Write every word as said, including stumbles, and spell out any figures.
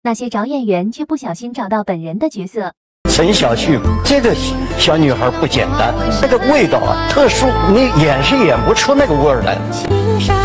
那些找演员却不小心找到本人的角色。 陈小旭这个小女孩不简单，这个味道啊特殊，你演是演不出那个味儿来。